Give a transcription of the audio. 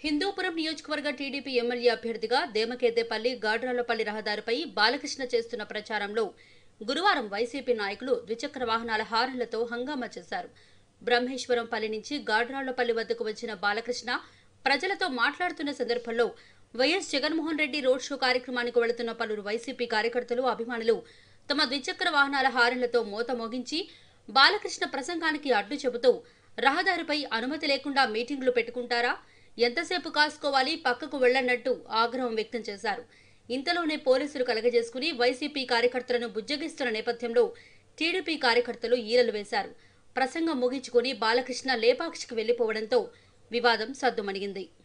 హిందూపురం నియోజకవర్గ TDP MLA అభ్యర్థిగా దేమకేదేపల్లి గాడ్రాలపల్లి రహదారిపై బాలకృష్ణ చేస్తున్న ప్రచారంలో గురువారం వైసీపీ నాయకులు ద్విచక్ర వాహనాల హారన్లతో హంగామా చేశారు. బ్రహ్మేశ్వరంపల్లి నుంచి గాడ్రాలపల్లి వద్దకు వచ్చిన బాలకృష్ణ ప్రజలతో మాట్లాడుతున్న సందర్భంలో YS Jaganmohan Reddy road show కార్యక్రమానికి వెళుతున్న పలువురు వైసీపీ కార్యకర్తలు, అభిమానులు తమ ద్విచక్ర వాహనాల హారన్లతో మోత మోగించి బాలకృష్ణ ప్రసంగానికి అడ్డు చెబుతూ రహదారిపై అనుమతి లేకుండా మీటింగులు పెట్టుకుంటారా, ఎంతసేపు కాసుకోవాలి, పక్కకు వెళ్లన్నట్టు ఆగ్రహం వ్యక్తం చేశారు. ఇంతలోనే పోలీసులు కలగజేసుకుని వైసీపీ కార్యకర్తలను బుజ్జగిస్తున్న నేపథ్యంలో టీడీపీ కార్యకర్తలు ఈలలు వేశారు. ప్రసంగం ముగించుకుని బాలకృష్ణ లేపాక్షికి వెళ్లిపోవడంతో వివాదం సద్దుమణిగింది.